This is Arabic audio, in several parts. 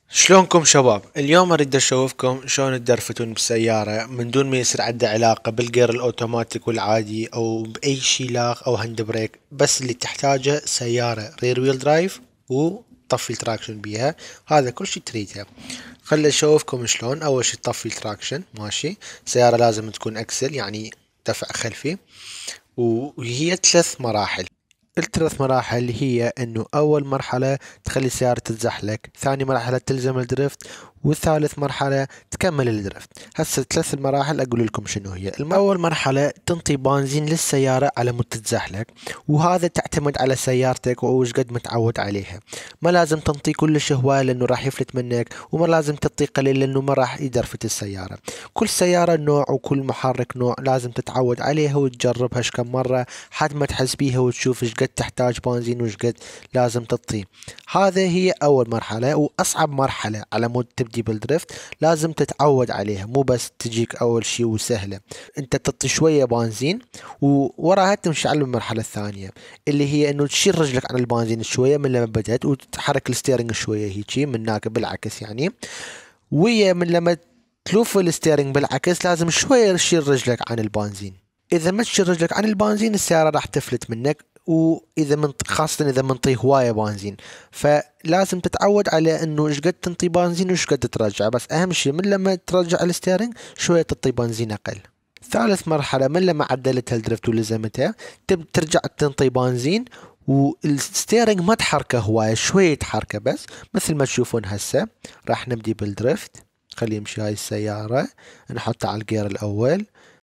شلونكم شباب؟ اليوم اريد اشوفكم شلون تدرفتون بسيارة من دون ما يصير عنده علاقة بالجير الاوتوماتيك والعادي او باي شي لاغ او هاند بريك، بس اللي تحتاجه سيارة رير ويل درايف وطفي التراكشن بيها. هذا كل شي تريده. خلي اشوفكم شلون. اول شي تطفي التراكشن، ماشي. سيارة لازم تكون اكسل يعني دفع خلفي، وهي 3 مراحل. الثلاث مراحل هي انه اول مرحلة تخلي السيارة تتزحلق، ثاني مرحلة تلزم الدريفت، وثالث مرحلة تكمل الدريفت. هسه 3 المراحل اقول لكم شنو هي. اول مرحلة تنطي بنزين للسيارة على مود تتزحلق، وهذا تعتمد على سيارتك وش قد متعود عليها. ما لازم تنطي كلش هواي لانه راح يفلت منك، وما لازم تعطي قليل لانه ما راح يدرفت السيارة. كل سيارة نوع وكل محرك نوع، لازم تتعود عليها وتجربها كم مرة حد ما تحس بيها وتشوف ايش قد تحتاج بنزين وش قد لازم تعطيه. هذا هي اول مرحلة واصعب مرحلة على مود تبدي بالدريفت. لازم تتعود عليها، مو بس تجيك اول شي وسهلة. انت تعطي شوية بنزين ووراها تمشي على المرحلة الثانية، اللي هي انه تشيل رجلك عن البنزين شوية من لما بدأت، وتحرك الستيرنج شوية هيجي من هناك بالعكس يعني. ويا من لما تلوف الستيرنج بالعكس لازم شوية تشيل رجلك عن البنزين. اذا ما تشيل رجلك عن البنزين السيارة راح تفلت منك، واذا خاصة اذا منطي هواية بنزين. فلازم تتعود على انه ايش قد تنطي بنزين وايش قد ترجع، بس اهم شي من لما ترجع الستيرنج شوية تعطي بنزين اقل. ثالث مرحلة من لما عدلتها الدريفت ولزمتها ترجع تنطي بنزين، والستيرنج ما تحركه هواية، شوية تحركه بس مثل ما تشوفون هسه. راح نبدي بالدريفت. خلي يمشي هاي السيارة، نحطها على الجير الأول.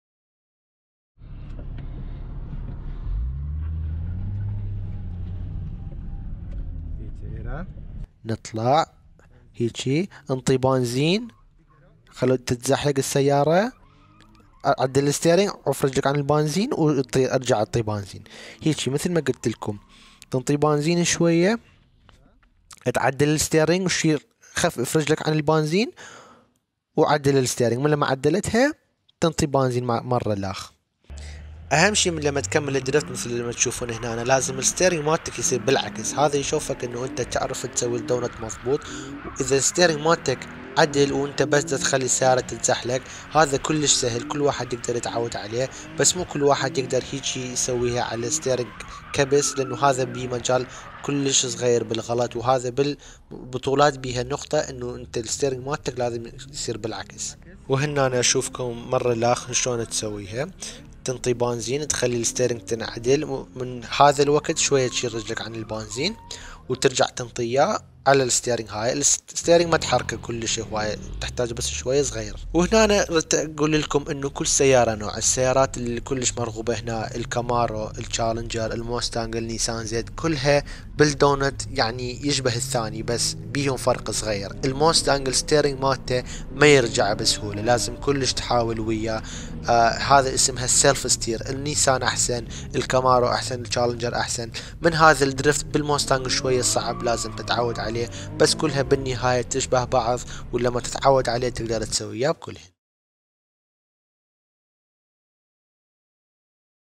نطلع هيجي نطي بنزين، خلو تتزحلق السيارة، عدل الستيرنج، عف رجلك عن البنزين ارجع اعطي بنزين. هيجي مثل ما قلت لكم تنطي بنزين شوية، تعدل الستيرنج وشيل، خفف رجلك عن البنزين وعدل الستيرنج. من لما عدلتها تنطي بنزين مرة لاخ. اهم شيء من لما تكمل الدريفت مثل ما تشوفون هنا، أنا لازم الستيرنج مالتك يصير بالعكس، هذا يشوفك انه انت تعرف تسوي الدونت مضبوط. واذا الستيرنج مالتك عدل وانت بس تخلي السيارة تتزحلق، هذا كلش سهل، كل واحد يقدر يتعود عليه. بس مو كل واحد يقدر هيجي يسويها على الستيرنج كبس، لانه هذا بيه مجال كلش صغير بالغلط. وهذا بالبطولات بيها نقطة انه انت الستيرنج مالتك لازم يصير بالعكس. وهنا انا اشوفكم مرة الاخر شلون تسويها. تنطي بنزين، تخلي الستيرنج تنعدل، من هذا الوقت شوية تشيل رجلك عن البنزين وترجع تنطيه على الستيرنج. هاي الستيرنج ما تحركه كلش هواية، تحتاج بس شوية صغير. وهنا أنا أقول لكم إنه كل سيارة نوع. السيارات اللي كلش مرغوبة هنا الكامارو، التشالنجر، الموستانج، النيسان زد، كلها بالدونت يعني يشبه الثاني، بس بيهم فرق صغير. الموستانج الستيرنج مالته ما يرجع بسهولة، لازم كلش تحاول وياه. هذا اسمها السيلف ستير. النيسان احسن، الكامارو احسن، التشالنجر احسن. من هذا الدريفت بالموستانج شوية صعب، لازم تتعود عليه، بس كلها بالنهاية تشبه بعض، ولما تتعود عليه تقدر تسويه بكلهن.